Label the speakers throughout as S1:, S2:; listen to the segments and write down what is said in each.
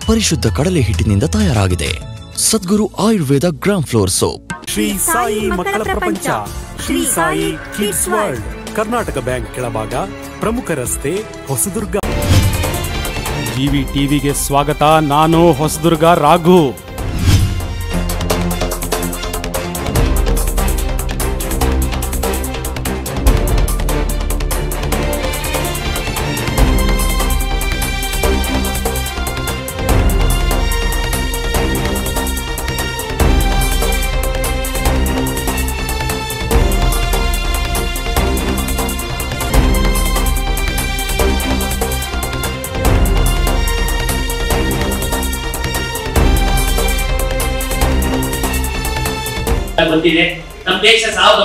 S1: ಪರಿಶುದ್ಧ ಕಡಲೆ ಹಿಟ್ಟಿನಿಂದ ತಯಾರಾಗಿದೆ. Sadguru Ayurveda gram flour soap.
S2: Shri Sai ಮಕ್ಕಳ ಪ್ರಪಂಚ, Shri Sai kids world, Karnataka bank ಕೆಳಭಾಗ, ಪ್ರಮುಖ ರಸ್ತೆ, ಹೊಸದುರ್ಗ. ಜಿವಿ ಟಿವಿಗೆ ಸ್ವಾಗತ. ನಾನು ಹೊಸದುರ್ಗ ರಾಘು.
S3: ಗೊತ್ತಿದೆ, ನಮ್ಮ ದೇಶ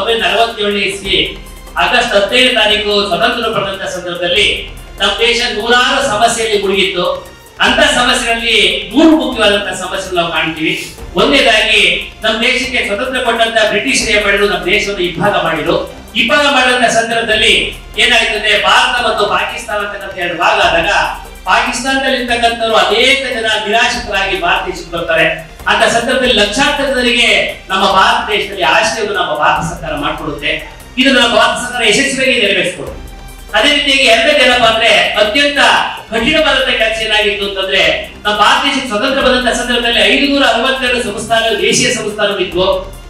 S3: 1947 ಇಸ್ವಿ ಆಗಸ್ಟ್ 15ನೇ ತಾರೀಕು ಸ್ವತಂತ್ರ ಪಡೆದಂತ ಸಂದರ್ಭದಲ್ಲಿ ನಮ್ಮ ದೇಶ ನೂರಾರು ಸಮಸ್ಯೆಯಲ್ಲಿ ಮುಳುಗಿತ್ತು. ಅಂತ ಸಮಸ್ಯೆಗಳಲ್ಲಿ 3 ಮುಖ್ಯವಾದಂತಹ ಸಮಸ್ಯೆ ನಾವು ಕಾಣ್ತೀವಿ. ಒಂದನೇದಾಗಿ ನಮ್ಮ ದೇಶಕ್ಕೆ ಸ್ವತಂತ್ರ ಕೊಟ್ಟಂತ ಬ್ರಿಟಿಷರು ಏನ್ ಮಾಡಿದ್ರು, ನಮ್ಮ ದೇಶವನ್ನು ಇಬ್ಬಾಗ ಮಾಡಿದ್ರು. ಇಬ್ಬಾಗ ಮಾಡಿದಂತ ಸಂದರ್ಭದಲ್ಲಿ ಏನಾಗ್ತದೆ, ಭಾರತ ಮತ್ತು ಪಾಕಿಸ್ತಾನ ಅಂತಕ್ಕಂಥ 2 ಭಾಗ ಆದಾಗ ಪಾಕಿಸ್ತಾನದಲ್ಲಿ ಇರ್ತಕ್ಕಂಥವ್ರು ಅನೇಕ ಜನ ನಿರಾಶ್ರಿತರಾಗಿ ಭಾರತ ದೇಶಕ್ಕೆ ಬರ್ತಾರೆ. ಅಂತ ಸಂದರ್ಭದಲ್ಲಿ ಲಕ್ಷಾಂತರ ಜನರಿಗೆ ನಮ್ಮ ಭಾರತ ದೇಶದಲ್ಲಿ ಆಶ್ರಯವನ್ನು ನಮ್ಮ ಭಾರತ ಸರ್ಕಾರ ಮಾಡಿಕೊಡುತ್ತೆ. ಇದನ್ನು ನಮ್ಮ ಭಾರತ ಸರ್ಕಾರ ಯಶಸ್ವಿಯಾಗಿ ನೆರವೇರಿಸಿಕೊಡುತ್ತೆ. ಅದೇ ರೀತಿಯಾಗಿ ಎರಡನೇದು ಏನಪ್ಪಾ ಅಂದ್ರೆ, ಅತ್ಯಂತ ಕಠಿಣವಾದಂತ ಕೆಲಸ ಏನಾಗಿತ್ತು ಅಂತಂದ್ರೆ, ನಮ್ಮ ಭಾರತ ದೇಶಕ್ಕೆ ಸ್ವತಂತ್ರ ಬಂದಂತ ಸಂದರ್ಭದಲ್ಲಿ 562 ಸಂಸ್ಥಾನಗಳು, ದೇಶೀಯ ಸಂಸ್ಥಾನಗಳಿದ್ವು,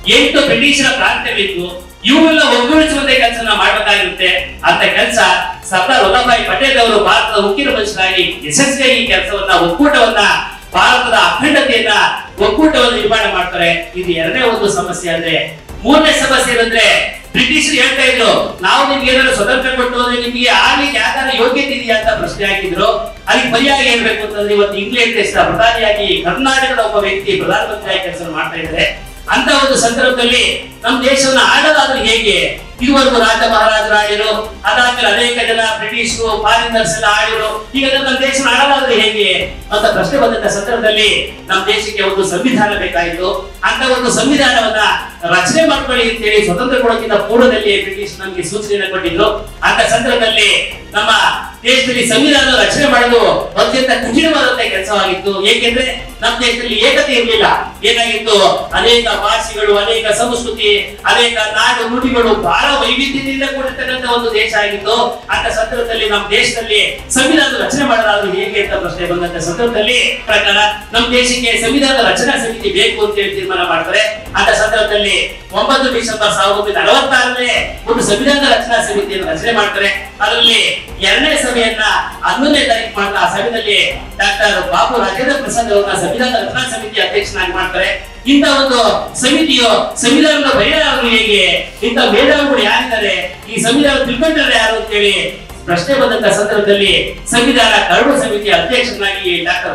S3: 8 ಬ್ರಿಟಿಷರ ಪ್ರಾಂತ್ಯಗಳಿದ್ವು. ಇವುಗಳನ್ನ ಒಗ್ಗೂಡಿಸುವಂತ ಕೆಲಸ ಮಾಡಬೇಕಾಗಿರುತ್ತೆ. ಅಂತ ಕೆಲಸ ಸರ್ದಾರ್ ವಲ್ಲಭಭಾಯಿ ಪಟೇಲ್ ಅವರು ಭಾರತದ ಮುಖ್ಯ ಮನುಷ್ಯರಾಗಿ ಯಶಸ್ವಿಯಾಗಿ ಕೆಲಸವನ್ನ, ಒಕ್ಕೂಟವನ್ನ, ಭಾರತದ ಅಖಂಡತೆಯನ್ನ, ಒಕ್ಕೂಟವನ್ನು ನಿರ್ಮಾಣ ಮಾಡ್ತಾರೆ. ಇದು ಎರಡನೇ ಒಂದು ಸಮಸ್ಯೆ. ಅಂದ್ರೆ ಮೂರನೇ ಸಮಸ್ಯೆ ಏನಂದ್ರೆ, ಬ್ರಿಟಿಷರು ಹೇಳ್ತಾ ಇದ್ರು, ನಾವು ನಿಮ್ಗೆ ಏನಾದ್ರು ಸ್ವತಂತ್ರ ಕೊಟ್ಟು ಅಂದ್ರೆ ನಿಮ್ಗೆ ಆಗ್ಲಿಕ್ಕೆ ಯಾವ್ದಾರ ಯೋಗ್ಯತೆ ಇದೆಯಾ ಅಂತ ಪ್ರಶ್ನೆ ಹಾಕಿದ್ರು. ಅದಕ್ಕೆ ಪರಿಹಾರ ಏನ್ಬೇಕು ಅಂತಂದ್ರೆ, ಇವತ್ತು ಇಂಗ್ಲೆಂಡ್ ದೇಶದ ಪ್ರಧಾನಿಯಾಗಿ ಕರ್ನಾಟಕದ ಒಬ್ಬ ವ್ಯಕ್ತಿ ಪ್ರಧಾನಮಂತ್ರಿಯಾಗಿ ಕೆಲಸ ಮಾಡ್ತಾ ಇದ್ದಾರೆ. ಅಂತ ಒಂದು ಸಂದರ್ಭದಲ್ಲಿ ನಮ್ಮ ದೇಶವನ್ನು ಆಳೋದಾದ್ರೆ ಹೇಗೆ? ಇದುವರೆಗೂ ರಾಜ ಮಹಾರಾಜರು ಆಳಿರು, ಅದಾದ್ಮೇಲೆ ಅನೇಕ ಜನ ಬ್ರಿಟಿಷರು, ಫಾರಿನರ್ಸ್ ಎಲ್ಲ ಆಳಿರು. ಈಗ ನಮ್ಮ ದೇಶವನ್ನು ಆಳೋದಾದ್ರೆ ಹೇಗೆ ಅಂತ ಪ್ರಶ್ನೆ ಬಂದಂತ ಸಂದರ್ಭದಲ್ಲಿ ನಮ್ಮ ದೇಶಕ್ಕೆ ಒಂದು ಸಂವಿಧಾನ ಬೇಕಾಯಿತು. ಅಂತ ಒಂದು ಸಂವಿಧಾನವನ್ನ ರಚನೆ ಮಾಡ್ಕೊಳ್ಳಿ ಅಂತೇಳಿ ಸ್ವತಂತ್ರ ಕೊಡೋಕ್ಕಿಂತ ಪೂರ್ವದಲ್ಲಿ ಬ್ರಿಟಿಷ್ ನಮಗೆ ಸೂಚನೆಯನ್ನು ಕೊಟ್ಟಿದ್ರು. ಅಂತ ಸಂದರ್ಭದಲ್ಲಿ ನಮ್ಮ ದೇಶದಲ್ಲಿ ಸಂವಿಧಾನ ರಚನೆ ಮಾಡೋದು ಅತ್ಯಂತ ಕಠಿಣವಾದಂತಹ ಕೆಲಸವಾಗಿತ್ತು. ಏಕೆಂದ್ರೆ ನಮ್ಮ ದೇಶದಲ್ಲಿ ಏಕತೆ ಇರಲಿಲ್ಲ. ಏನಾಗಿತ್ತು, ಅನೇಕ ಭಾಷೆಗಳು, ಅನೇಕ ಸಂಸ್ಕೃತಿ, ಅನೇಕ ನಾಡು ನುಡಿಗಳು, ಬಹಳ ವೈವಿಧ್ಯದಿಂದ ಕೂಡಿರ್ತಕ್ಕಂಥ ಒಂದು ದೇಶ ಆಗಿತ್ತು. ಅಂತ ಸಂದರ್ಭದಲ್ಲಿ ನಮ್ಮ ದೇಶದಲ್ಲಿ ಸಂವಿಧಾನ ರಚನೆ ಮಾಡೋದಾದ್ರೂ ಹೇಗೆ ಅಂತ ಪ್ರಶ್ನೆ ಬಂದಂತ ಸಂದರ್ಭದಲ್ಲಿ ಪ್ರಕಾರ ನಮ್ಮ ದೇಶಕ್ಕೆ ಸಂವಿಧಾನ ರಚನಾ ಸಮಿತಿ ಬೇಕು ಅಂತ ಹೇಳಿ ತೀರ್ಮಾನ ಮಾಡ್ತಾರೆ. ಅಂತ ಸಂದರ್ಭದಲ್ಲಿ 9 ಡಿಸೆಂಬರ್ 1946ರಲ್ಲಿ ಒಂದು ಸಂವಿಧಾನ ರಚನಾ ಸಮಿತಿಯನ್ನು ರಚನೆ ಮಾಡ್ತಾರೆ. ಅದರಲ್ಲಿ 2ನೇ ಸಭೆಯನ್ನ 11ನೇ ತಾರೀಕು ಮಾಡ್ತಾ, ಆ ಸಭೆಯಲ್ಲಿ ಡಾಕ್ಟರ್ ಬಾಬು ರಾಜೇಂದ್ರ ಪ್ರಸಾದ್ ಅವರನ್ನ ಸಂವಿಧಾನ ರಚನಾ ಸಮಿತಿ ಅಧ್ಯಕ್ಷನಾಗಿ ಮಾಡ್ತಾರೆ. ಇಂಥ ಒಂದು ಸಮಿತಿಯು ಸಂವಿಧಾನದ ಬರೆಯಲಾರರು ಹೇಗೆ, ಇಂಥ ಮೇಧಾವಿಗಳು ಯಾರಿದ್ದಾರೆ, ಈ ಸಂವಿಧಾನ ತಿಳ್ಕೊಂಡ್ರೆ ಯಾರು ಅಂತೇಳಿ ಪ್ರಶ್ನೆ ಬಂದಂತ ಸಂದರ್ಭದಲ್ಲಿ ಸಂವಿಧಾನ ಕರಡು ಸಮಿತಿಯ ಅಧ್ಯಕ್ಷನಾಗಿ ಡಾಕ್ಟರ್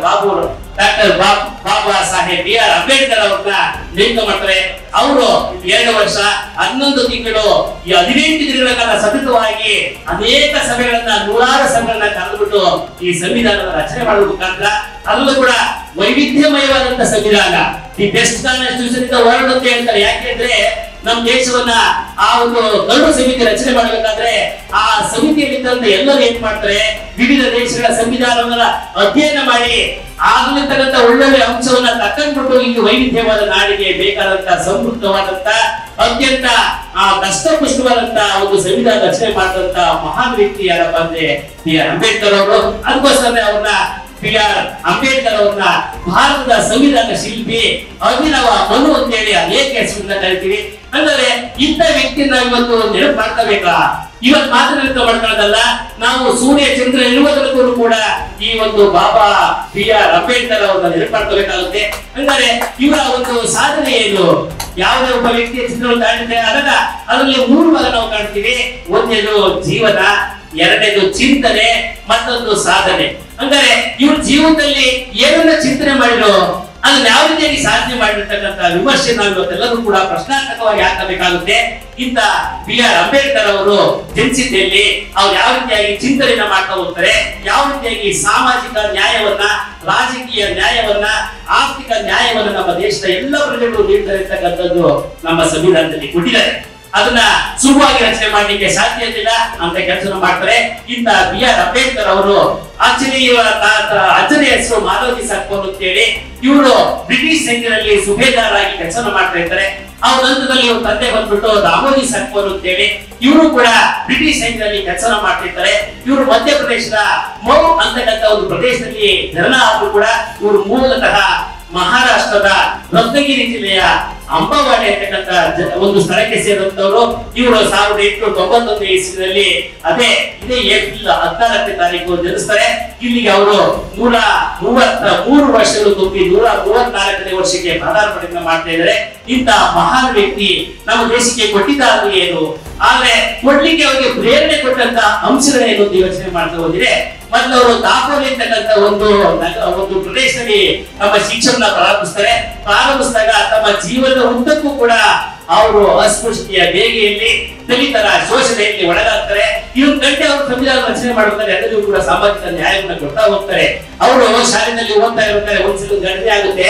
S3: ಬಾಬಾ ಸಾಹೇಬ್ B.R. ಅಂಬೇಡ್ಕರ್ ಅವ್ರನ್ನ ನೇಮಕ ಮಾಡ್ತಾರೆ. ಅವರು 2 ವರ್ಷ 11 ತಿಂಗಳು 18 ದಿನಗಳ ಕಾಲ ಸತತವಾಗಿ ಅನೇಕ ಸಭೆಗಳನ್ನ, ನೂರಾರು ಸಭೆಗಳನ್ನ ಕರೆದುಬಿಟ್ಟು ಈ ಸಂವಿಧಾನದ ರಚನೆ ಮಾಡುವ ಮುಖಾಂತರ, ಅದರಲ್ಲೂ ಕೂಡ ವೈವಿಧ್ಯಮಯವಾದಂತ ಸಂವಿಧಾನ, the best constitution in the world ಅಂತ ಹೇಳ್ತಾರೆ. ಯಾಕೆಂದ್ರೆ ನಮ್ಮ ದೇಶವನ್ನ ಆ ಒಂದು ಕರಡು ಸಮಿತಿ ರಚನೆ ಮಾಡಬೇಕಾದ್ರೆ ಆ ಸಮಿತಿಯಲ್ಲಿದ್ದಂತ ಎಲ್ಲರೂ ಏನ್ ಮಾಡ್ತಾರೆ, ವಿವಿಧ ದೇಶಗಳ ಸಂವಿಧಾನವನ್ನ ಅಧ್ಯಯನ ಮಾಡಿ ಆಗಲಿರ್ತಕ್ಕಂಥ ಒಳ್ಳೊಳ್ಳೆ ಅಂಶವನ್ನ ತಕ್ಕೊಂಡ್ಬಿಟ್ಟು ಇಲ್ಲಿ ವೈವಿಧ್ಯವಾದ ನಾಡಿಗೆ ಬೇಕಾದಂತ ಸಮೃದ್ಧವಾದಂತ, ಅತ್ಯಂತ ಕಷ್ಟಪುಷ್ಟವಾದಂತ ಒಂದು ಸಂವಿಧಾನ ರಚನೆ ಮಾಡಿದಂತ ಮಹಾನ್ ವ್ಯಕ್ತಿ ಯಾರಪ್ಪ ಅಂದ್ರೆ B.R. ಅಂಬೇಡ್ಕರ್ ಅವರು. ಅದಕ್ಕೋಸ್ಕರ ಅವ್ರನ್ನ B.R. ಅಂಬೇಡ್ಕರ್ ಅವ್ರನ್ನ ಭಾರತದ ಸಂವಿಧಾನ ಶಿಲ್ಪಿ, ಅಭಿನವ ಮನು ಅಂತ ಹೇಳಿ ಅನೇಕ ಹೆಸರನ್ನ ಕರಿತೀವಿ. ಅಂದ್ರೆ ಇಂಥ ವ್ಯಕ್ತಿನ ಇವತ್ತು ನೆನಪು ಮಾಡ್ಕೋಬೇಕಾ? ಇವತ್ತು ಮಾತ್ರ ನೆನಪು ಮಾಡ್ಕೊಳ್ಳೋದಲ್ಲ, ನಾವು ಸೂರ್ಯ ಚಂದ್ರ ಇರುವುದಕ್ಕೂ ಕೂಡ ಈ ಒಂದು ಬಾಬಾ B.R. ಅಂಬೇಡ್ಕರ್ ಅವ್ರನ್ನ ನೆನಪು ಮಾಡ್ಕೋಬೇಕಾಗುತ್ತೆ. ಅಂದ್ರೆ ಇವರ ಒಂದು ಸಾಧನೆ ಏನು? ಯಾವುದೇ ಒಬ್ಬ ವ್ಯಕ್ತಿಯ ಚಿತ್ರವನ್ನು ಕಾಣಿದ್ರೆ ಅದರಲ್ಲಿ 3 ಭಾಗ ನಾವು ಕಾಣ್ತೀವಿ. ಒಂದೇದು ಜೀವನ, ಎರಡನೇದು ಚಿಂತನೆ, ಮತ್ತೊಂದು ಸಾಧನೆ. ಅಂದರೆ ಇವ್ರ ಜೀವನದಲ್ಲಿ ಏನನ್ನ ಚಿಂತನೆ ಮಾಡಿರೋ, ಅದನ್ನ ಯಾವ ರೀತಿಯಾಗಿ ಸಾಧನೆ ಮಾಡಿರ್ತಕ್ಕಂಥ ವಿಮರ್ಶೆ ನಾವು ಇವತ್ತೆಲ್ಲರೂ ಕೂಡ ಪ್ರಶ್ನಾರ್ಥಕವಾಗಿ ಹಾಕಬೇಕಾಗುತ್ತೆ. ಇಂಥ B.R. ಅಂಬೇಡ್ಕರ್ ಅವರು ಜನಿಸಿದ್ದಲ್ಲಿ ಅವ್ರು ಯಾವ ರೀತಿಯಾಗಿ ಚಿಂತನೆಯನ್ನ ಮಾಡ್ತಾ ಹೋಗ್ತಾರೆ, ಯಾವ ರೀತಿಯಾಗಿ ಸಾಮಾಜಿಕ ನ್ಯಾಯವನ್ನ, ರಾಜಕೀಯ ನ್ಯಾಯವನ್ನ, ಆರ್ಥಿಕ ನ್ಯಾಯವನ್ನ ನಮ್ಮ ದೇಶದ ಎಲ್ಲ ಪ್ರಜೆಗಳು ನೀಡ್ತಾ ಇರ್ತಕ್ಕಂಥದ್ದು ನಮ್ಮ ಸಂವಿಧಾನದಲ್ಲಿ ಕೊಟ್ಟಿದ್ದಾರೆ. ಅದನ್ನ ಸುಲಭವಾಗಿ ರಚನೆ ಮಾಡ್ಲಿಕ್ಕೆ ಸಾಧ್ಯ ಇರಲಿಲ್ಲ ಅಂತ ಕೆಲಸ ಮಾಡ್ತಾರೆ. ಇಂತ B.R. ಅಂಬೇಡ್ಕರ್ ಅವರು ಆಕ್ಚುಲಿ ಅಜ್ಜನ ಹೆಸರು ಮಾಧವಜಿ ಸಾಕ್ಬೋದು ಅಂತ ಹೇಳಿ ಇವರು ಬ್ರಿಟಿಷ್ ಸೈನ್ಯದಲ್ಲಿ ಸುಬೇದಾರ್ ಆಗಿ ಕೆಲಸ ಮಾಡ್ತಾ ಇರ್ತಾರೆ. ಅವ್ರ ನಂತರದಲ್ಲಿ ಇವ್ರ ತಂದೆ ಬಂದ್ಬಿಟ್ಟು ರಾಮೋಜಿ ಸಾಕ್ಬೋದು ಅಂತ ಹೇಳಿ ಇವರು ಕೂಡ ಬ್ರಿಟಿಷ್ ಸೈನ್ಯದಲ್ಲಿ ಕೆಲಸ ಮಾಡ್ತಿರ್ತಾರೆ. ಇವರು ಮಧ್ಯಪ್ರದೇಶದ ಮೌ ಅಂತಕ್ಕಂಥ ಒಂದು ಪ್ರದೇಶದಲ್ಲಿ ಜನನ ಆದ್ರೂ ಕೂಡ ಇವರು ಮೂಲತಃ ಮಹಾರಾಷ್ಟ್ರದ ರತ್ನಗಿರಿ ಜಿಲ್ಲೆಯ ಅಂಬಾವಾಡಿ ಅಂತಕ್ಕಂಥ ಒಂದು ಸ್ಥಳಕ್ಕೆ ಸೇರಿದಂತವರು. ಇವರು 1891 ಇಸ್ವಿನಲ್ಲಿ ಇದೇ ಏಪ್ರಿಲ್ 14ನೇ ತಾರೀಕು ಜನಿಸ್ತಾರೆ. ಇಲ್ಲಿಗೆ ಅವರು 133 ವರ್ಷಗಳು ತುಂಬಿ 134ನೇ ವರ್ಷಕ್ಕೆ ಪದಾರ್ಪಣೆ ಮಾಡ್ತಾ ಇದ್ದಾರೆ. ಇಂತ ಮಹಾನ್ ವ್ಯಕ್ತಿ ನಮ್ಮ ದೇಶಕ್ಕೆ ಕೊಟ್ಟಿದ್ದಾದ್ರು ಏನು, ಆದ್ರೆ ಕೊಡ್ಲಿಕ್ಕೆ ಅವರಿಗೆ ಪ್ರೇರಣೆ ಕೊಟ್ಟಂತ ಅಂಶಗಳೇನು ಅಂತ ಯೋಚನೆ ಮಾಡ್ತಾ ಹೋದ್ರೆ ಮೊದಲು ಅವರು ದಾಪೋಲಿ ಅಂತಕ್ಕಂಥ ಒಂದು ಪ್ರದೇಶದಲ್ಲಿ ತಮ್ಮ ಶಿಕ್ಷಣ ಪ್ರಾರಂಭಿಸಿದಾಗ ತಮ್ಮ ಜೀವನದ ಉದ್ದಕ್ಕೂ ಕೂಡ ಅವರು ಅಸ್ಪೃಶ್ಯತೆಯ ಬೇಗೆಯಲ್ಲಿ ದಲಿತರ ಶೋಷಣೆಯಲ್ಲಿ ಒಳಗಾಗ್ತಾರೆ. ಇವ್ರ ಗಂಟೆ ಅವರು ಸಂವಿಧಾನ ರಚನೆ ಮಾಡುತ್ತಾರೆ, ಎಲ್ಲರಿಗೂ ಕೂಡ ಸಾಮಾಜಿಕ ನ್ಯಾಯವನ್ನು ಕೊಡ್ತಾ ಹೋಗ್ತಾರೆ. ಅವರು ಶಾಲೆಯಲ್ಲಿ ಓದ್ತಾ ಇರ್ತಾರೆ. ಒಂದ್ಸಲ ಘಟನೆ ಆಗುತ್ತೆ,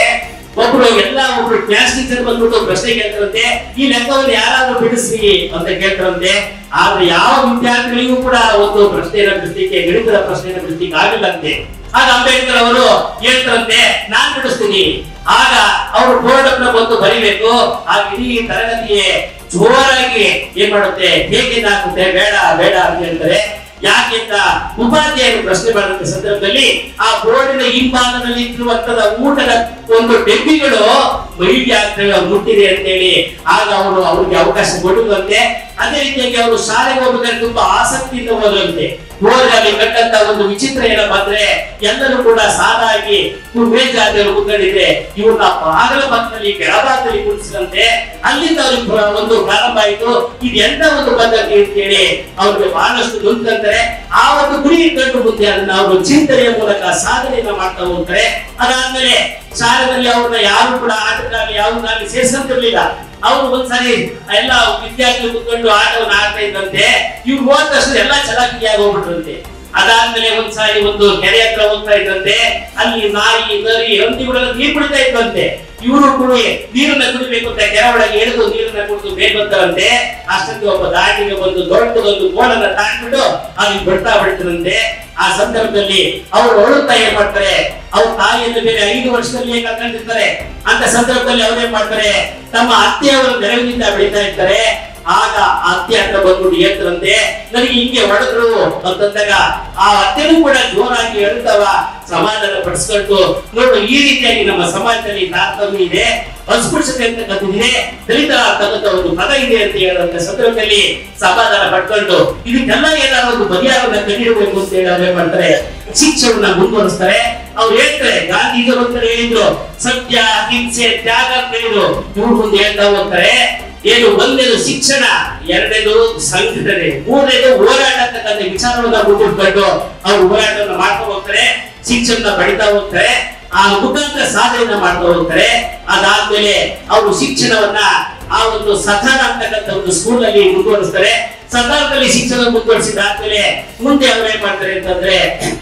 S3: ಒಬ್ರು ಕ್ಲಾಸ್ ಟೀಚರ್ ಬಂದ್ಬಿಟ್ಟು ಪ್ರಶ್ನೆ ಕೇಳ್ತಾರಂತೆ, ಈ ಲೆಕ್ಕವನ್ನು ಯಾರಾದ್ರೂ ಬಿಡಿಸ್ರಿ ಅಂತ ಕೇಳ್ತಾರಂತೆ. ಆದ್ರೆ ಯಾವ ವಿದ್ಯಾರ್ಥಿಗಳಿಗೂ ಕೂಡ ಒಂದು ಪ್ರಶ್ನೆಯನ್ನು ಬಿಡಿಸ್ಲಿಕ್ಕೆ, ಗಣಿತದ ಪ್ರಶ್ನೆಯನ್ನು ಬಿಡಿಸ್ಲಿಕ್ಕೆ ಆಗಿಲ್ಲ ಅಂತೆ. ಆಗ ಅಂಬೇಡ್ಕರ್ ಅವರು ಹೇಳ್ತಾರಂತೆ, ನಾನ್ ಬಿಡಿಸ್ತೀನಿ. ಆಗ ಅವರು ಬೋರ್ಡ್ ಅನ್ನ ಬಂದು ಬರಿಬೇಕು. ಆ ಇಡೀ ತರಗತಿಗೆ ಜೋರಾಗಿ ಏನ್ ಮಾಡುತ್ತೆ, ಹೇಗೆ ಹಾಕುತ್ತೆ, ಬೇಡ ಬೇಡ ಅಂತ ಹೇಳ್ತಾರೆ. ಯಾಕೆಂತ ಉಪಾಧ್ಯಾಯರು ಪ್ರಶ್ನೆ ಮಾಡಿದ ಸಂದರ್ಭದಲ್ಲಿ ಆ ಬೋರ್ಡಿನ ಹಿಂಭಾಗದಲ್ಲಿ ಇರುವಂತಹ ಊಟದ ಒಂದು ಡಬ್ಬಿಗಳು ಮೈಗೆ ಮುಟ್ಟಿದೆ ಅಂತ ಹೇಳಿ ಆಗ ಅವರು ಅವ್ರಿಗೆ ಅವಕಾಶ ಕೊಡುವಂತೆ. ಅದೇ ರೀತಿಯಾಗಿ ಅವರು ಶಾಲೆಗೆ ಹೋಗಬೇಕಾದ್ರೆ ತುಂಬಾ ಆಸಕ್ತಿಯಿಂದ ಹೋದಂತೆ. ಹೋದಲ್ಲಿ ಕಟ್ಟಂತ ಒಂದು ವಿಚಿತ್ರ ಏನಪ್ಪಾ ಅಂದ್ರೆ ಎಲ್ಲರೂ ಕೂಡ ಸಾಲಾಗಿ ಮೇಲ್ಜಾತಿಯವರು ಕೂತ್ಕೊಂಡಿದ್ರೆ ಇವ್ರನ್ನ ಬಾಗಲ ಪಕ್ಕದಲ್ಲಿ ಕೆಳಭಾಗದಲ್ಲಿ ಕೂರಿಸಿದಂತೆ. ಅಲ್ಲಿಂದ ಅವ್ರಿಗೆ ಒಂದು ಪ್ರಾರಂಭ ಆಯಿತು. ಇದು ಎಂತ ಒಂದು ಪದ್ಧತಿ ಅಂತ ಹೇಳಿ ಅವ್ರಿಗೆ ಬಹಳಷ್ಟು ನೊಂದ್ಕಂತಾರೆ. ಆ ಒಂದು ಗುರಿ ಇಟ್ಕೊಂಡು ಮುಂದೆ ಅದನ್ನ ಅವರು ಚಿಂತನೆಯ ಮೂಲಕ ಸಾಧನೆಯನ್ನ ಮಾಡ್ತಾ ಹೋಗ್ತಾರೆ. ಅದಾದ್ಮೇಲೆ ಶಾಲೆಯಲ್ಲಿ ಅವ್ರನ್ನ ಯಾರು ಕೂಡ ಆಟಕ್ಕಾಗಲಿ ಯಾವುದಾಗಲಿ ಸೇರಿಸಂತಿರ್ಲಿಲ್ಲ. ಅವರು ಒಂದ್ಸರಿ ಎಲ್ಲ ವಿದ್ಯಾರ್ಥಿಗಳು ಕುತ್ಕೊಂಡು ಆಟವನ್ನು ಆಡ್ತಾ ಇದ್ದಂತೆ. ಇವ್ರು ಹೋದ ತಕ್ಷಣ ಎಲ್ಲ ಚಲಾಕಿಯಾಗಿ ಹೋಗ್ಬಿಟ್ರಂತೆ. ಅದಾದ್ಮೇಲೆ ಒಂದ್ಸಾರಿ ಒಂದು ಕೆರೆ ಹತ್ರ ಹೋಗ್ತಾ ಇದ್ದಂತೆ. ಅಲ್ಲಿ ನಾಯಿ ನರಿ ಹಂದಿಗಳೆಲ್ಲ ನೀರು ಕುಡಿತಾ ಇದ್ದಂತೆ. ಇವರು ಕೂಡ ನೀರನ್ನ ಕುಡಿಬೇಕು ಅಂತ ಕೆರೆ ಒಳಗೆ ಎಳೆದು ನೀರನ್ನ ಕುಡಿದು ಬೇಗ ಬರ್ತಾರಂತೆ. ಅಷ್ಟೊಂದು ಒಬ್ಬ ದಾಟಿಗೆ ಒಂದು ದೊಡ್ಡದೊಂದು ಗೋಳನ್ನ ತಾಡ್ಬಿಟ್ಟು ಅಲ್ಲಿ ಬಿಡ್ತಾರಂತೆ. ಆ ಸಂದರ್ಭದಲ್ಲಿ ಅವರು ಅಳುತ್ತಾ ಏನ್ ಮಾಡ್ತಾರೆ, ಅವ್ರ ತಾಯಿಯನ್ನು ಬೇರೆ 5 ವರ್ಷದಲ್ಲಿ ಕಳ್ಕೊಂಡಿರ್ತಾರೆ. ಅಂತ ಸಂದರ್ಭದಲ್ಲಿ ಅವ್ರೇನ್ ಮಾಡ್ತಾರೆ, ತಮ್ಮ ಅತ್ತೆಯವರು ನೆರವಿನಿಂದ ಬೆಳೀತಾ ಇರ್ತಾರೆ. ಆಗ ಅತ್ತೆ ಹತ್ರ ಬಂದ್ಬಿಟ್ಟು ಹೇಳ್ತಾರಂತೆ, ನನಗೆ ಹಿಂಗೆ ಹೊಡೆದ್ರು ಅಂತಂದಾಗ ಆ ಅತ್ತೆನೂ ಕೂಡ ಜೋರಾಗಿ ಹೇಳ್ತಾವ ಸಮಾಧಾನ ಪಡಿಸ್ಕೊಂಡು, ನೋಡು ಈ ರೀತಿಯಾಗಿ ನಮ್ಮ ಸಮಾಜದಲ್ಲಿ ತಾರತಮ್ಯ ಇದೆ, ಅಸ್ಪೃಶ್ಯತೆ ಅಂತಕ್ಕಂಥದ್ದಿದೆ, ದಲಿತರ ಅಂತಕ್ಕಂಥ ಒಂದು ಪದ ಇದೆ ಅಂತ ಹೇಳುವಂತ ಸಂದರ್ಭದಲ್ಲಿ ಸಮಾಧಾನ ಪಡ್ಕೊಂಡು ಇದಕ್ಕೆಲ್ಲ ಏನಾದ್ರು ಒಂದು ಪರಿಹಾರವನ್ನ ಕಂಡಿಡಬೇಕು ಅಂತ ಹೇಳಿ ಅವ್ರು ಏನ್ ಮಾಡ್ತಾರೆ, ಶಿಕ್ಷಣವನ್ನ ಮುಂದುವರಿಸ್ತಾರೆ. ಅವ್ರು ಹೇಳ್ತಾರೆ, ಗಾಂಧೀಜಿಯವರು ಅಂತ ಹೇಳಿದ್ರು ಸತ್ಯ ಅಹಿಂಸೆ ತ್ಯಾಗ ಅಂತ ಹೇಳಿದ್ರು. ಇವ್ರು ಮುಂದೆ ಹೇಳ್ತಾ ಹೋಗ್ತಾರೆ, ಏನು ಒಂದೇದು ಶಿಕ್ಷಣ, ಎರಡನೇದು ಸಂಘಟನೆ, ಮೂರನೇದು ಹೋರಾಟ ಅಂತಕ್ಕಂಥ ವಿಚಾರವನ್ನ ಮುಂದಿಟ್ಕೊಂಡು ಅವ್ರು ಹೋರಾಟವನ್ನ ಮಾಡ್ತಾ ಹೋಗ್ತಾರೆ. ಶಿಕ್ಷಣ ಪಡಿತಾ ಹೋಗ್ತಾರೆ. ಆ ಮುಖಾಂತರ ಸಾಧನೆಯನ್ನ ಮಾಡ್ತಾ ಹೋಗ್ತಾರೆ. ಅದಾದ್ಮೇಲೆ ಅವರು ಶಿಕ್ಷಣವನ್ನ ಆ ಒಂದು ಸತಾರ ಅಂತಕ್ಕಂಥ ಒಂದು ಸ್ಕೂಲ್ ಅಲ್ಲಿ ಮುಂದುವರಿಸ್ತಾರೆ. ಸತಾರದಲ್ಲಿ ಶಿಕ್ಷಣ ಮುಂದುವರಿಸಿದಾದ್ಮೇಲೆ ಮುಂದೆ ಅವ್ರು ಏನ್ ಮಾಡ್ತಾರೆ ಅಂತಂದ್ರೆ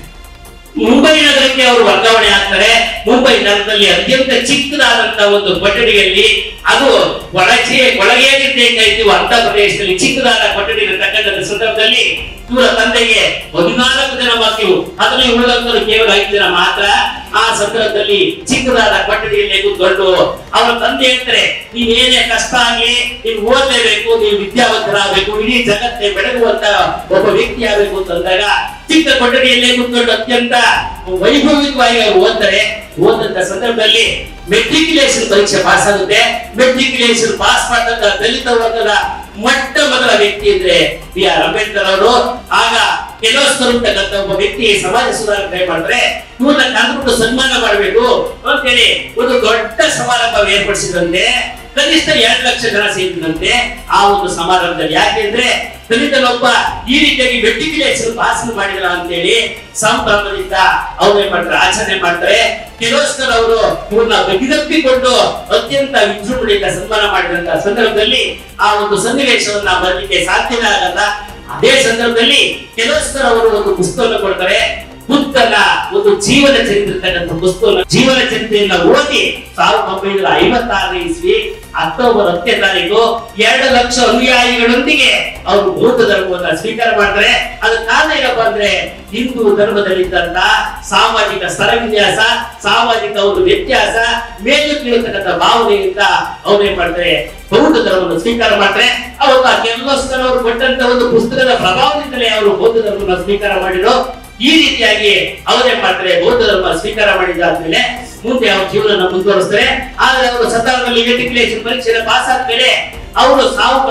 S3: ಮುಂಬೈ ನಗರಕ್ಕೆ ಅವರು ವರ್ಗಾವಣೆ ಆಗ್ತಾರೆ. ಮುಂಬೈ ನಗರದಲ್ಲಿ ಅತ್ಯಂತ ಚಿಕ್ಕದಾದಂತಹ ಒಂದು ಕೊಠಡಿಯಲ್ಲಿ, ಅದು ಒಳಗೇನಿರ್ಬೇಕಾಯ್ತು ಅಂತ ಪ್ರದೇಶದಲ್ಲಿ ಚಿಕ್ಕದಾದ ಕೊಠಡಿ ಇರತಕ್ಕಂಥ ಸಂದರ್ಭದಲ್ಲಿ ಇವರ ತಂದೆಗೆ 14 ಜನ ಮಕ್ಕಳು, ಅದರಲ್ಲಿ ಉಳಿದಂತರು ಕೇವಲ 5 ಜನ ಮಾತ್ರ. ಆ ಸಂದರ್ಭದಲ್ಲಿ ಚಿಕ್ಕದಾದ ಕೊಠಡಿಯಲ್ಲಿ ಕೂತ್ಕೊಂಡು ಅವರ ತಂದೆ ಹೇಳ್ತಾರೆ, ನೀವೇನೇ ಕಷ್ಟ ಆಗ್ಲಿ ನೀವು ಓದಲೇಬೇಕು, ನೀವು ವಿದ್ಯಾವಂತರಾಗಬೇಕು, ಇಡೀ ಜಗತ್ತೇ ಬೆಳಗುವಂತ ಒಬ್ಬ ವ್ಯಕ್ತಿ ಆಗಬೇಕು ಅಂತಂದಾಗ ಚಿಕ್ಕ ಕೊಠಡಿಯಲ್ಲೇ ಕೂತ್ಕೊಂಡು ಅತ್ಯಂತ ವೈಭವಿಕವಾಗಿ ಅವರು ಓದ್ತಾರೆ. ಓದಂತ ಸಂದರ್ಭದಲ್ಲಿ ಮೆಟ್ರಿಕ್ಯುಲೇಷನ್ ಪರೀಕ್ಷೆ ಪಾಸ್ ಆಗುತ್ತೆ. ಮೆಟ್ರಿಕ್ಯುಲೇಷನ್ ಪಾಸ್ ಮಾಡಿದಂತ ದಲಿತ ವರ್ಗದ ಮೊಟ್ಟ ಮೊದಲ ವ್ಯಕ್ತಿ ಅಂದ್ರೆ B.R. ಅಂಬೇಡ್ಕರ್ ಅವರು. ಆಗ ಕೆಲವಸ್ತರು ಅಂತಕ್ಕಂಥ ಒಬ್ಬ ವ್ಯಕ್ತಿ ಸಮಾಜ ಸುಧಾರಣೆ ಟ್ರೈ ಮಾಡ್ತಾರೆ. ಇವ್ರನ್ನ ಕರೆದುಬಿಟ್ಟು ಸನ್ಮಾನ ಮಾಡಬೇಕು ಅಂತೇಳಿ ಒಂದು ದೊಡ್ಡ ಸಮಾರಂಭ ಏರ್ಪಡಿಸಿದಂತೆ. ಕನಿಷ್ಠ 2 ಲಕ್ಷ ಜನ ಸೇರಿದಂತೆ ಆ ಒಂದು ಸಮಾರಂಭದಲ್ಲಿ. ಯಾಕೆಂದ್ರೆ ದಲಿತನೊಬ್ಬ ಈ ರೀತಿಯಾಗಿ ಮೆಟ್ರಿಕ್ಯುಲೇಷನ್ ಪಾಸ್ ಮಾಡಿದ್ರ ಅಂತೇಳಿ ಸಂಭ್ರಮದಿಂದ ಅವ್ರು ಏನ್ ಮಾಡ್ತಾರೆ, ಆಚರಣೆ ಮಾಡ್ತಾರೆ. ಕೆಲವಸ್ತರು ಅವರು ಇವ್ರನ್ನ ಬಗೆದಪ್ಪಿಕೊಂಡು ಅತ್ಯಂತ ವಿಜೃಂಭಣೆಯಿಂದ ಸನ್ಮಾನ ಮಾಡಿದಂತ ಸಂದರ್ಭದಲ್ಲಿ ಆ ಒಂದು ಸನ್ನಿವೇಶವನ್ನ ಬರಲಿಕ್ಕೆ ಸಾಧ್ಯನೇ ಆಗಲ್ಲ. ಅದೇ ಸಂದರ್ಭದಲ್ಲಿ ಕೆಲವಸ್ತರು ಅವರು ಒಂದು ಪುಸ್ತಕವನ್ನು ಕೊಡ್ತಾರೆ. ಬುದ್ಧನ ಒಂದು ಜೀವನ ಚರಿತ್ರೆ ಪುಸ್ತಕ, ಜೀವನ ಚರಿತ್ರೆಯನ್ನ ಓದಿ 1956 ಇಸ್ವಿ ಅಕ್ಟೋಬರ್ 10ನೇ ತಾರೀಕು 2 ಲಕ್ಷ ಅನುಯಾಯಿಗಳೊಂದಿಗೆ ಅವರು ಬೌದ್ಧ ಧರ್ಮವನ್ನ ಸ್ವೀಕಾರ ಮಾಡ್ತಾರೆ. ಅದ ಕಾರಣ ಏನಪ್ಪಾ ಅಂದ್ರೆ ಹಿಂದೂ ಧರ್ಮದಲ್ಲಿದ್ದಂತ ಸಾಮಾಜಿಕ ಸ್ತರವಿನ್ಯಾಸ, ಸಾಮಾಜಿಕ ಒಂದು ವ್ಯತ್ಯಾಸ, ಮೇಲು ಕೀಳತಕ್ಕಂಥ ಭಾವನೆಯಿಂದ ಅವ್ರೇನ್ ಮಾಡ್ತಾರೆ ಬೌದ್ಧ ಧರ್ಮವನ್ನು ಸ್ವೀಕಾರ ಮಾಡ್ತಾರೆ. ಅವಾಗ ಕೆರ್ಲೋಸ್ಕರ್ ಅವರು ಕೊಟ್ಟಂತ ಒಂದು ಪುಸ್ತಕದ ಪ್ರಭಾವದಿಂದಲೇ ಅವರು ಬೌದ್ಧ ಧರ್ಮವನ್ನು ಸ್ವೀಕಾರ ಮಾಡಿದ್ರು. ಈ ರೀತಿಯಾಗಿ ಅವರೇನ್ ಮಾಡ್ತಾರೆ ಬೌದ್ಧ ಧರ್ಮ ಸ್ವೀಕಾರ ಮಾಡಿದಾದ್ಮೇಲೆ ಮುಂದೆ ಅವ್ರ ಜೀವನ ಮುಂದುವರಿಸ್ತಾರೆ. ಆದ್ರೆ ಅವರು ಸತಾರದಲ್ಲಿ ಮೆಟ್ರಿಕ್ಯುಲೇಷನ್ ಪರೀಕ್ಷೆ ಪಾಸ್ ಆದ್ಮೇಲೆ ಅವರು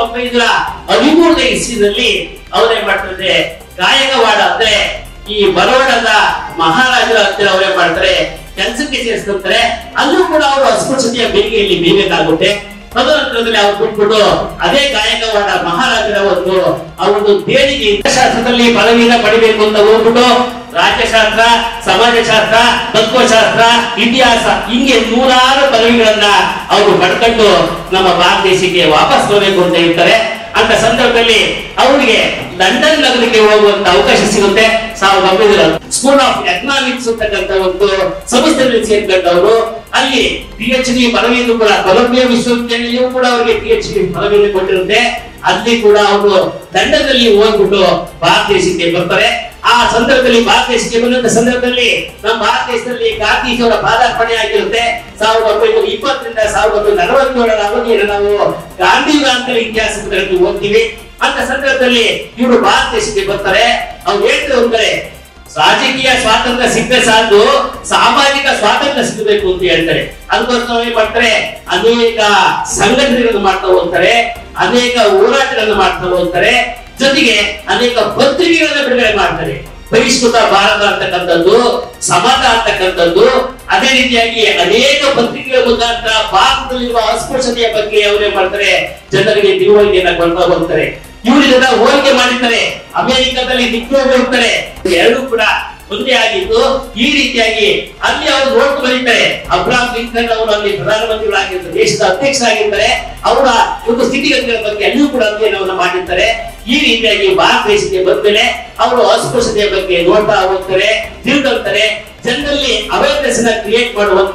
S3: 1913ನೇ ಇಸ್ವಿನಲ್ಲಿ ಅವರೇನ್ ಮಾಡ್ತಾರೆ ಗಾಯಕವಾಡ ಅಂದ್ರೆ ಈ ಬರೋಡದ ಮಹಾರಾಜರ ಹತ್ತಿರ ಅವರೇನ್ ಮಾಡ್ತಾರೆ ಕೆಲಸಕ್ಕೆ ಸೇರಿಸ್ಕೊಳ್ತಾರೆ. ಅಲ್ಲೂ ಕೂಡ ಅವರು ಅಸ್ಪೃಶ್ಯತೆಯ ಬೇಗೆಯಲ್ಲಿ ಬೀಗಬೇಕಾಗುತ್ತೆ. ತದನಂತರದಲ್ಲಿ ಅವ್ರು ಬಿಟ್ಬಿಟ್ಟು ಅದೇ ಗಾಯಕವಾಡ ಮಹಾರಾಜರ ಒಂದು ದೇಣಿಗೆ ಶಾಸ್ತ್ರದಲ್ಲಿ ಪದವಿನ ಪಡಿಬೇಕು ಅಂತ ಹೋಗ್ಬಿಟ್ಟು ರಾಜ್ಯಶಾಸ್ತ್ರ, ಸಮಾಜಶಾಸ್ತ್ರ, ತತ್ವಶಾಸ್ತ್ರ, ಇತಿಹಾಸ ಹಿಂಗೆ 100 ಪದವಿಗಳನ್ನ ಅವರು ಪಡ್ಕೊಂಡು ನಮ್ಮ ಭಾರತ ದೇಶಕ್ಕೆ ವಾಪಸ್ ಬರಬೇಕು ಅಂತ ಹೇಳ್ತಾರೆ. ಅಂತ ಸಂದರ್ಭದಲ್ಲಿ ಅವರಿಗೆ ಲಂಡನ್ ನಗರಕ್ಕೆ ಹೋಗುವಂತ ಅವಕಾಶ ಸಿಗುತ್ತೆ. 1900 ಸ್ಕೂಲ್ ಆಫ್ ಎಕನಾಮಿಕ್ಸ್ ಅಂತಕ್ಕಂಥ ಒಂದು ಸಂಸ್ಥೆಯಲ್ಲಿ ಸೇರ್ಕೊಂಡವರು ಅಲ್ಲಿ PhD ಪದವಿಯನ್ನು ಕೂಡ ಕೊಲಂಬಿಯಾ ವಿಶ್ವವಿದ್ಯಾಲಯವು ಕೂಡ ಅವರಿಗೆ PhD ಪದವಿಯನ್ನು ಕೊಟ್ಟಿರುತ್ತೆ. ಅಲ್ಲಿ ಕೂಡ ಅವರು ಲಂಡನ್ನಲ್ಲಿ ಹೋಗ್ಬಿಟ್ಟು ಭಾರತ ದೇಶಕ್ಕೆ ಬರ್ತಾರೆ. ಆ ಸಂದರ್ಭದಲ್ಲಿ ಭಾರತ ದೇಶಕ್ಕೆ ಬಂದಂತ ಸಂದರ್ಭದಲ್ಲಿ ನಮ್ಮ ಭಾರತ ದೇಶದಲ್ಲಿ ಗಾಂಧೀಜಿಯವರ ಪಾದಾರ್ಪಣೆ ಆಗಿರುತ್ತೆ. 1920ರಿಂದ 1947ರ ಅವಧಿಯನ್ನು ನಾವು ಗಾಂಧಿ ಯುಗಾಂತರ ಇತಿಹಾಸದಲ್ಲಿ ಓದ್ತೀವಿ. ಅಂತ ಸಂದರ್ಭದಲ್ಲಿ ಇವರು ಭಾರತ ದೇಶಕ್ಕೆ ಬರ್ತಾರೆ. ಅವ್ರು ಹೇಳ್ತಾರೆ ಅಂದ್ರೆ ರಾಜಕೀಯ ಸ್ವಾತಂತ್ರ್ಯ ಸಿಕ್ಕರೆ ಸಾಕು, ಸಾಮಾಜಿಕ ಸ್ವಾತಂತ್ರ್ಯ ಸಿಗಬೇಕು ಅಂತ ಹೇಳ್ತಾರೆ. ಅದಕ್ಕೋಸ್ಕರ ಏನ್ ಮಾಡ್ತಾರೆ ಅನೇಕ ಸಂಘಟನೆಗಳನ್ನು ಮಾಡ್ತಾ ಹೋಗ್ತಾರೆ, ಅನೇಕ ಹೋರಾಟಗಳನ್ನು ಮಾಡ್ತಾ ಹೋಗ್ತಾರೆ, ಜೊತೆಗೆ ಅನೇಕ ಪತ್ರಿಕೆಗಳನ್ನ ಬಿಡುಗಡೆ ಮಾಡ್ತಾರೆ. ಬಹಿಷ್ಕೃತ ಭಾರತ ಅಂತಕ್ಕಂಥದ್ದು, ಸಮಾಜ ಅಂತಕ್ಕಂಥದ್ದು, ಅದೇ ರೀತಿಯಾಗಿ ಅನೇಕ ಪತ್ರಿಕೆಗಳ ಮುಖಾಂತರ ಭಾರತದಲ್ಲಿರುವ ಅಸ್ಪೃಶ್ಯತೆಯ ಬಗ್ಗೆ ಅವರೇ ಮಾಡ್ತಾರೆ ಜನರಿಗೆ ತಿಳುವಳಿಕೆಯನ್ನ ಕೊಡ್ತಾ ಹೋಗ್ತಾರೆ. ಇವರಿಗೆಲ್ಲ ಹೋಲಿಕೆ ಮಾಡಿದ್ದಾರೆ, ಅಮೆರಿಕದಲ್ಲಿ ನಿಗ್ರೋಗಳು ಇರ್ತಾರೆ, ಎರಡೂ ಕೂಡ ಒಂದೇ ಆಗಿದ್ದು. ಈ ರೀತಿಯಾಗಿ ಅಲ್ಲಿ ಅವರು ನೋಡ್ಕೊಂಡು ಬರೀತಾರೆ. ಅಬ್ರಹಾಂ ಲಿಂಕನ್ ಅವರು ಅಲ್ಲಿ ಪ್ರಧಾನಮಂತ್ರಿಗಳಾಗಿರ್ತಾರೆ, ದೇಶದ ಅಧ್ಯಕ್ಷರಾಗಿರ್ತಾರೆ. ಅವರ ಒಂದು ಸ್ಥಿತಿಗತಿಗಳ ಬಗ್ಗೆ ಅಲ್ಲಿಯೂ ಕೂಡ ಅಧ್ಯಯನವನ್ನು ಮಾಡಿರ್ತಾರೆ. ಈ ರೀತಿಯಾಗಿ ಭಾರತ ದೇಶಕ್ಕೆ ಬಂದ್ಮೇಲೆ ಅವರು ಅಸ್ಪೃಶ್ಯತೆಯ ಬಗ್ಗೆ ನೋಡ್ತಾ ಹೋಗ್ತಾರೆ, ತಿಳ್ಕೊಳ್ತಾರೆ. ಜನರಲ್ಲಿ ಅವೇರ್ನೆಸ್ ಕ್ರಿಯೇಟ್ ಮಾಡುವಂತ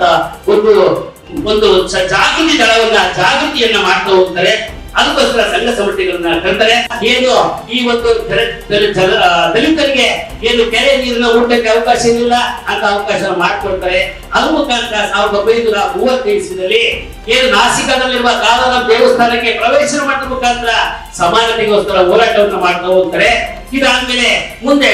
S3: ಒಂದು ಜಾಗೃತಿ ಜಾಗೃತಿಯನ್ನ ಮಾಡ್ತಾ ಹೋಗ್ತಾರೆ. ಅದಕ್ಕೋಸ್ಕರ ಸಂಘ ಸಂಸ್ಥೆಗಳನ್ನ ಕರ್ತಾರೆ. ಏನು ಈ ಒಂದು ದಲಿತರಿಗೆ ಏನು ಕೆರೆ ನೀರಿನ ಊಟಕ್ಕೆ ಅವಕಾಶ ಇಲ್ಲ ಅಂತ ಅವಕಾಶ ಮಾಡ್ಕೊಡ್ತಾರೆ. ಅದ್ರ ಮುಖಾಂತರ 1935 ಇಸ್ವಿಯಲ್ಲಿ ಏನು ನಾಸಿಕದಲ್ಲಿರುವ ಕಾಲನ ದೇವಸ್ಥಾನಕ್ಕೆ ಪ್ರವೇಶ ಮಾಡಿದ ಮುಖಾಂತರ ಸಮಾನತೆಗೋಸ್ಕರ ಹೋರಾಟವನ್ನು ಮಾಡ್ತಾ ಹೋಗ್ತಾರೆ. ಇದಾದ್ಮೇಲೆ ಮುಂದೆ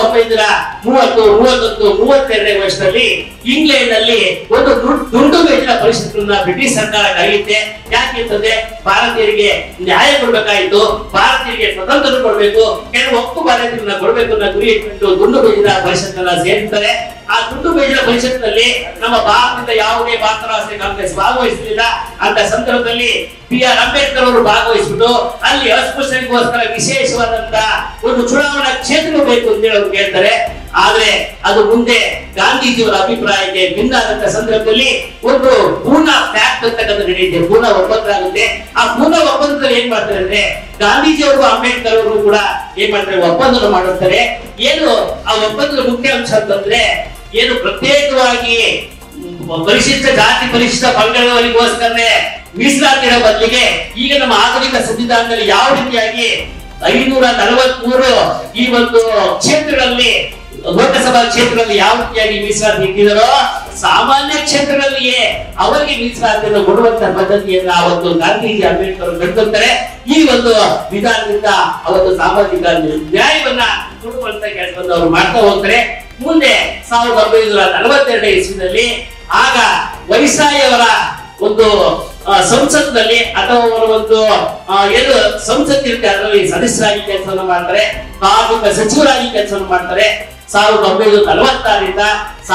S3: 1930-32ನೇ ವರ್ಷದಲ್ಲಿ ಇಂಗ್ಲೆಂಡ್ ನಲ್ಲಿ ಒಂದು ದುಂಡು ಮೇಜಿನ ಪರಿಸ್ಥಿತಿಯನ್ನ ಬ್ರಿಟಿಷ್ ಸರ್ಕಾರ ಕರೆಯುತ್ತೆ. ಯಾಕೆಂತಂದ್ರೆ ಭಾರತೀಯರಿಗೆ ನ್ಯಾಯ ಕೊಡ್ಬೇಕಾಯ್ತು, ಭಾರತೀಯರಿಗೆ ಸ್ವತಂತ್ರ ಕೊಡ್ಬೇಕು, ಕೆಲವು ಹಕ್ಕು ಭಾರತೀಯರನ್ನ ಕೊಡ್ಬೇಕು ಅನ್ನೋ ಗುರಿ ಇಟ್ಕೊಂಡು ದುಂಡು ಮೇಜಿನ ಪರಿಷತ್ತನ್ನ ಸೇರಿಸ್ತಾರೆ. ಆ ದುಂಡು ಮೇಜಿನ ಪರಿಷತ್ನಲ್ಲಿ ನಮ್ಮ ಭಾರತದ ಯಾವುದೇ ಭಾರತ ರಾಷ್ಟ್ರೀಯ ಕಾಂಗ್ರೆಸ್ ಭಾಗವಹಿಸಲಿಲ್ಲ. ಅಂತ ಸಂದರ್ಭದಲ್ಲಿ BR ಅಂಬೇಡ್ಕರ್ ಅವರು ಭಾಗವಹಿಸಿಬಿಟ್ಟು ಅಲ್ಲಿ ಅಸ್ಪೃಶ್ಯರಿಗೋಸ್ಕರ ವಿಶೇಷವಾದಂತ ಒಂದು ಚುನಾವಣಾ ಕ್ಷೇತ್ರ ಬೇಕು ಅಂತ ಹೇಳಿ ಅವ್ರು ಕೇಳ್ತಾರೆ. ಆದ್ರೆ ಅದು ಮುಂದೆ ಗಾಂಧೀಜಿಯವರ ಅಭಿಪ್ರಾಯಕ್ಕೆ ಭಿನ್ನಾದಂತ ಸಂದರ್ಭದಲ್ಲಿ ಒಂದು ಪೂನಾ ಪ್ಯಾಕ್ಟ್ ಅಂತಕ್ಕಂಥ ನಡೆಯುತ್ತೆ, ಪೂನಾ ಒಪ್ಪಂದ ಆಗುತ್ತೆ. ಆ ಪೂನಾ ಒಪ್ಪಂದದಲ್ಲಿ ಏನ್ ಮಾಡ್ತಾರೆ ಅಂದ್ರೆ ಗಾಂಧೀಜಿಯವರು ಅಂಬೇಡ್ಕರ್ ಅವರು ಕೂಡ ಏನ್ ಮಾಡ್ತಾರೆ ಒಪ್ಪಂದ ಮಾಡುತ್ತಾರೆ. ಏನು ಆ ಒಪ್ಪಂದದ ಮುಖ್ಯ ಅಂಶ ಅಂತಂದ್ರೆ ಏನು ಪ್ರತ್ಯೇಕವಾಗಿ ಪರಿಶಿಷ್ಟ ಜಾತಿ ಪರಿಶಿಷ್ಟ ಪಂಗಡಗಳಿಗೋಸ್ಕರ ಮೀಸಲಾತಿಯ ಬದಲಿಗೆ ಈಗ ನಮ್ಮ ಆಧುನಿಕ ಸಂವಿಧಾನದಲ್ಲಿ ಯಾವ ರೀತಿಯಾಗಿ 543 ಈ ಒಂದು ಕ್ಷೇತ್ರಗಳಲ್ಲಿ ಲೋಕಸಭಾ ಕ್ಷೇತ್ರದಲ್ಲಿ ಯಾವ ರೀತಿಯಾಗಿ ಮೀಸಲಾತಿ ಇಟ್ಟಿದಾರೋ ಸಾಮಾನ್ಯ ಕ್ಷೇತ್ರಗಳಲ್ಲಿಯೇ ಅವರಿಗೆ ಮೀಸಲಾತಿಯನ್ನು ಕೊಡುವಂತ ಪದ್ಧತಿಯನ್ನ ಅವತ್ತು ಗಾಂಧೀಜಿ ಅಂಬೇಡ್ಕರ್ ನಡೆದುತ್ತಾರೆ. ಈ ಒಂದು ವಿಧಾನದಿಂದ ಅವತ್ತು ಸಾಮಾಜಿಕ ನ್ಯಾಯವನ್ನ ಕೊಡುವಂತ ಕೆಲಸವನ್ನು ಅವರು ಮಾಡ್ತಾ ಹೋಗ್ತಾರೆ. ಮುಂದೆ 1942 ಇಸ್ವಿನಲ್ಲಿ ಆಗ ವೈಸಾಯಿಯವರ ಒಂದು ಸಂಸತ್ನಲ್ಲಿ ಅಥವಾ ಅವರ ಒಂದು ಏನು ಸಂಸತ್ ಇರುತ್ತೆ ಅದರಲ್ಲಿ ಸದಸ್ಯರಾಗಿ ಕೆಲಸವನ್ನು ಮಾಡ್ತಾರೆ, ಕಾರ್ಮಿಕ ಸಚಿವರಾಗಿ ಕೆಲಸವನ್ನು ಮಾಡ್ತಾರೆ. 1946ರಿಂದ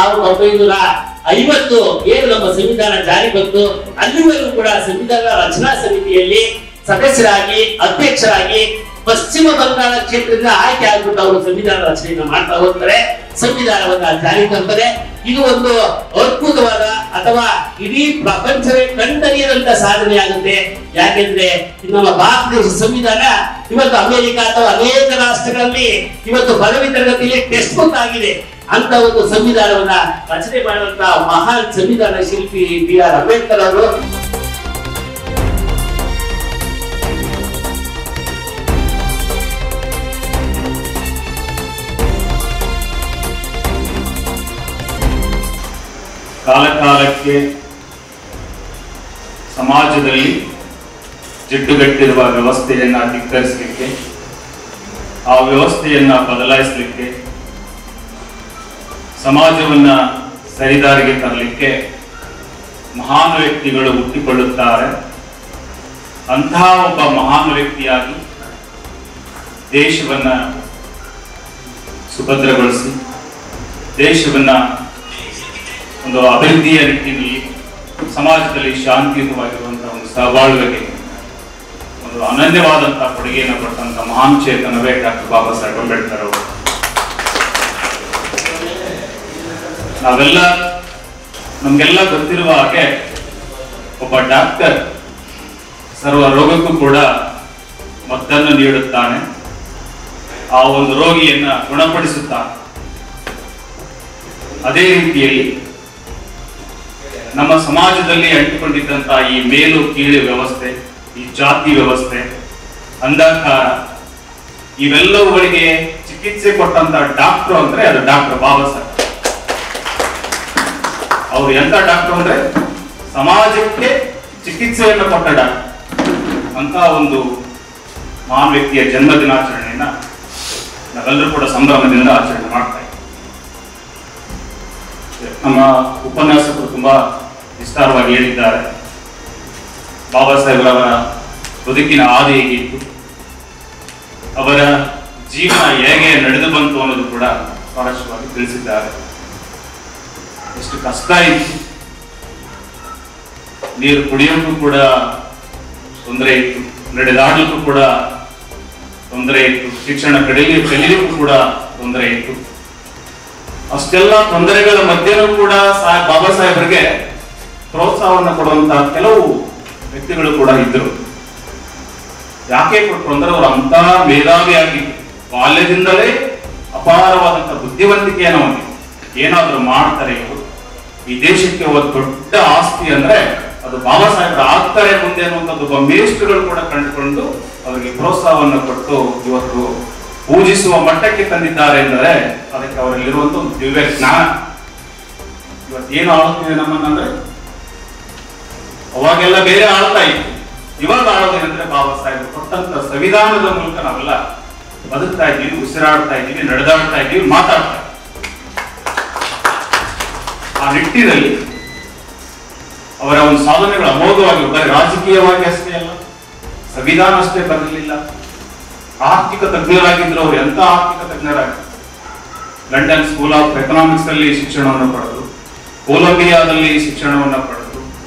S3: 1950 ಏನು ನಮ್ಮ ಸಂವಿಧಾನ ಜಾರಿ ಬಂತು ಅಲ್ಲಿವರೆಗೂ ಕೂಡ ಸಂವಿಧಾನ ರಚನಾ ಸಮಿತಿಯಲ್ಲಿ ಸದಸ್ಯರಾಗಿ ಅಧ್ಯಕ್ಷರಾಗಿ ಪಶ್ಚಿಮ ಬಂಗಾಳ ಕ್ಷೇತ್ರದಿಂದ ಆಯ್ಕೆ ಆಗ್ಬಿಟ್ಟು ಅವರು ಸಂವಿಧಾನ ರಚನೆಯನ್ನು ಮಾಡ್ತಾ ಹೋಗ್ತಾರೆ, ಸಂವಿಧಾನವನ್ನ ಜಾರಿ ತರ್ತಾರೆ. ಇದು ಒಂದು ಅದ್ಭುತವಾದ ಅಥವಾ ಇಡೀ ಪ್ರಪಂಚವೇ ಕಂಡರಿಯದಂತ ಸಾಧನೆ ಆಗುತ್ತೆ. ಯಾಕೆಂದ್ರೆ ನಮ್ಮ ಭಾರತ ದೇಶ ಸಂವಿಧಾನ ಇವತ್ತು ಅಮೆರಿಕ ಅಥವಾ ಅನೇಕ ರಾಷ್ಟ್ರಗಳಲ್ಲಿ ಇವತ್ತು ಪದವಿ ತರಗತಿಯಲ್ಲಿ ಟೆಕ್ಸ್ಟ್ ಬುಕ್ ಆಗಿದೆ. ಅಂತ ಒಂದು ಸಂವಿಧಾನವನ್ನ ರಚನೆ ಮಾಡುವಂತ ಮಹಾನ್ ಸಂವಿಧಾನ ಶಿಲ್ಪಿ BR ಅಂಬೇಡ್ಕರ್ ಅವರು
S4: ಕಾಲಕಾಲಕ್ಕೆ ಸಮಾಜದಲ್ಲಿ ಜಿಡ್ಡುಗಟ್ಟಿರುವ ವ್ಯವಸ್ಥೆಯನ್ನು ಧಿಕ್ಕರಿಸಲಿಕ್ಕೆ, ಆ ವ್ಯವಸ್ಥೆಯನ್ನು ಬದಲಾಯಿಸಲಿಕ್ಕೆ, ಸಮಾಜವನ್ನು ಸರಿದಾರಿಗೆ ತರಲಿಕ್ಕೆ ಮಹಾನ್ ವ್ಯಕ್ತಿಗಳು ಹುಟ್ಟಿಕೊಳ್ಳುತ್ತಾರೆ. ಅಂತಹ ಒಬ್ಬ ಮಹಾನ್ ವ್ಯಕ್ತಿಯಾಗಿ ದೇಶವನ್ನು ಸುಭದ್ರಗೊಳಿಸಿ, ದೇಶವನ್ನು ಒಂದು ಅಭಿವೃದ್ಧಿಯ ನಿಟ್ಟಿನಲ್ಲಿ ಸಮಾಜದಲ್ಲಿ ಶಾಂತಿಯುತವಾಗಿರುವಂತಹ ಒಂದು ಸಹಬಾಳ್ವೆಗೆ ಒಂದು ಅನನ್ಯವಾದಂತಹ ಕೊಡುಗೆಯನ್ನು ಕೊಟ್ಟಂತಹ ಮಹಾನ್ ಚೇತನವೇ ಡಾಕ್ಟರ್ ಬಾಬಾ ಸಾಹೇಬ್ ಅಂಬೇಡ್ಕರ್ ಅವರು. ನಮಗೆಲ್ಲ ಗೊತ್ತಿರುವ ಹಾಗೆ ಒಬ್ಬ ಡಾಕ್ಟರ್ ಸರ್ವ ರೋಗಕ್ಕೂ ಕೂಡ ಮದ್ದನ್ನು ನೀಡುತ್ತಾನೆ, ಆ ಒಂದು ರೋಗಿಯನ್ನ ಗುಣಪಡಿಸುತ್ತಾನೆ. ಅದೇ ರೀತಿಯಲ್ಲಿ ನಮ್ಮ ಸಮಾಜದಲ್ಲಿ ಅಂಟಿಕೊಂಡಿದ್ದಂತಹ ಈ ಮೇಲು ಕೀಳು ವ್ಯವಸ್ಥೆ, ಈ ಜಾತಿ ವ್ಯವಸ್ಥೆ, ಅಂಧಕಾರ, ಇವೆಲ್ಲವುಗಳಿಗೆ ಚಿಕಿತ್ಸೆ ಕೊಟ್ಟಂತ ಡಾಕ್ಟರ್ ಅಂದ್ರೆ ಅದು ಡಾಕ್ಟರ್ ಬಾಬಾ ಸಾಹೇಬ್. ಅವರು ಎಂತ ಡಾಕ್ಟರ್ ಅಂದ್ರೆ ಸಮಾಜಕ್ಕೆ ಚಿಕಿತ್ಸೆಯನ್ನು ಕೊಟ್ಟ ಡಾಕ್ಟರ್. ಅಂತ ಒಂದು ಮಹಾನ್ ವ್ಯಕ್ತಿಯ ಜನ್ಮ ದಿನಾಚರಣೆಯನ್ನ ನಾವೆಲ್ಲರೂ ಕೂಡ ಸಂಭ್ರಮದಿಂದ ಆಚರಣೆ ಮಾಡ್ತಾ ಇದ್ದೀವಿ. ನಮ್ಮ ಉಪನ್ಯಾಸಕರು ತುಂಬಾ ವಿಸ್ತಾರವಾಗಿ ಹೇಳಿದ್ದಾರೆ. ಬಾಬಾ ಸಾಹೇಬ್ರವರ ಬದುಕಿನ ಹಾದಿ ಹೇಗಿತ್ತು, ಅವರ ಜೀವನ ಹೇಗೆ ನಡೆದು ಬಂತು ಅನ್ನೋದು ಕೂಡ ಸ್ಪಷ್ಟವಾಗಿ ತಿಳಿಸಿದ್ದಾರೆ. ಎಷ್ಟು ಕಷ್ಟ ಇತ್ತು, ನೀರು ಕುಡಿಯೋಕ್ಕೂ ಕೂಡ ತೊಂದರೆ ಇತ್ತು, ನಡೆದಾಡಲಿಕ್ಕೂ ಕೂಡ ತೊಂದರೆ ಇತ್ತು, ಶಿಕ್ಷಣ ಕಲೀಲಿಕ್ಕೂ ಕೂಡ ತೊಂದರೆ ಇತ್ತು. ಅಷ್ಟೆಲ್ಲ ತೊಂದರೆಗಳ ಮಧ್ಯೆನೂ ಕೂಡ ಬಾಬಾ ಸಾಹೇಬರಿಗೆ ಪ್ರೋತ್ಸಾಹವನ್ನು ಕೊಡುವಂತಹ ಕೆಲವು ವ್ಯಕ್ತಿಗಳು ಕೂಡ ಇದ್ದರು. ಯಾಕೆ ಕೊಟ್ಟರು ಅಂದ್ರೆ ಅವರು ಅಂತ ಮೇಧಾವಿಯಾಗಿ ಬಾಲ್ಯದಿಂದಲೇ ಅಪಾರವಾದಂತಹ ಬುದ್ಧಿವಂತಿಕೆಯನ್ನು ಹೊಂದಿ ಏನಾದ್ರು ಮಾಡ್ತಾರೆ, ಇವರು ಈ ದೇಶಕ್ಕೆ ಒಂದು ದೊಡ್ಡ ಆಸ್ತಿ ಅಂದ್ರೆ ಅದು ಬಾಬಾ ಸಾಹೇಬ್ರ ಆಗ್ತಾರೆ ಮುಂದೆ ಅನ್ನುವಂಥದ್ದು ಒಬ್ಬ ಮೇಷ್ಟ್ರುಗಳು ಕೂಡ ಕಂಡುಕೊಂಡು ಅವರಿಗೆ ಪ್ರೋತ್ಸಾಹವನ್ನು ಕೊಟ್ಟು ಇವತ್ತು ಪೂಜಿಸುವ ಮಟ್ಟಕ್ಕೆ ತಂದಿದ್ದಾರೆ ಎಂದರೆ ಅದಕ್ಕೆ ಅವರಲ್ಲಿರುವಂತ ಒಂದು ದಿವ್ಯ ಜ್ಞಾನ. ಇವತ್ತೇನು ಆಳುತ್ತಿದೆ ನಮ್ಮನ್ನಂದ್ರೆ ಅವಾಗೆಲ್ಲ ಬೇರೆ ಆಳ್ತಾ ಇತ್ತು, ಇವಾಗ ಆಳೋದೇನಂದ್ರೆ ಬಾಬಾ ಸಾಹೇಬ್ ಕೊಟ್ಟಂತ ಸಂವಿಧಾನದ ಮೂಲಕ ನಾವೆಲ್ಲ ಬದುಕ್ತಾ ಇದ್ದೀವಿ, ಉಸಿರಾಡ್ತಾ ಇದ್ದೀವಿ, ನಡೆದಾಡ್ತಾ ಇದ್ದೀವಿ, ಮಾತಾಡ್ತಾ ಇದ್ದೀವಿ. ಆ ನಿಟ್ಟಿನಲ್ಲಿ ಅವರ ಒಂದು ಸಾಧನೆಗಳು ಅಮೋಘವಾಗಿ ಬರೀ ರಾಜಕೀಯವಾಗಿ ಅಷ್ಟೇ ಅಲ್ಲ, ಸಂವಿಧಾನ ಅಷ್ಟೇ ಬರಲಿಲ್ಲ, ಆರ್ಥಿಕ ತಜ್ಞರಾಗಿದ್ರು. ಅವರು ಎಂತ ಆರ್ಥಿಕ ತಜ್ಞರಾಗಿದ್ರು. ಲಂಡನ್ ಸ್ಕೂಲ್ ಆಫ್ ಎಕನಾಮಿಕ್ಸ್ ಅಲ್ಲಿ ಶಿಕ್ಷಣವನ್ನು ಪಡೆದು, ಕೊಲಂಬಿಯಾದಲ್ಲಿ ಶಿಕ್ಷಣವನ್ನು ಪಡೆದು,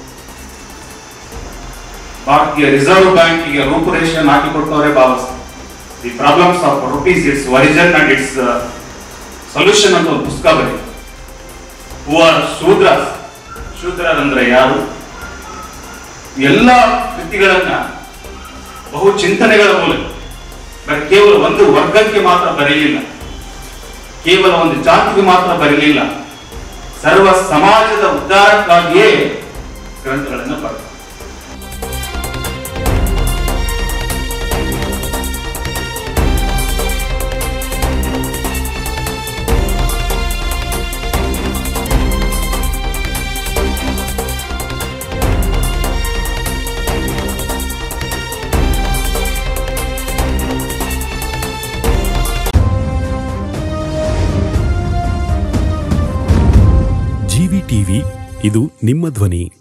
S4: ಭಾರತೀಯ ರಿಸರ್ವ್ ಬ್ಯಾಂಕಿಗೆ ರೂಪುರೇಷೆಯನ್ನು ಹಾಕಿಕೊಟ್ಟವರೇ Baba Saheb. The problems of rupees, its origin and its solution ಅಂತ ಒಂದು ಪುಸ್ತಕ ಬರೀ. ಹೂ ಆರ್ ಶೂದ್ರಸ್, ಶೂದ್ರರಂದ್ರೆ ಯಾರು, ಎಲ್ಲ ಕೃತಿಗಳನ್ನ ಬಹು ಚಿಂತನೆಗಳ ಮೂಲಕ ಬರೀ ಕೇವಲ ಒಂದು ವರ್ಗಕ್ಕೆ ಮಾತ್ರ ಬರೀಲಿಲ್ಲ, ಕೇವಲ ಒಂದು ಜಾತಿಗೆ ಮಾತ್ರ ಬರೀಲಿಲ್ಲ, ಸರ್ವ ಸಮಾಜದ ಉದ್ಧಾರಕ್ಕಾಗಿಯೇ ಗ್ರಂಥಗಳನ್ನು ಬರೆದರು.
S2: ಟಿವಿ, ಇದು ನಿಮ್ಮ ಧ್ವನಿ.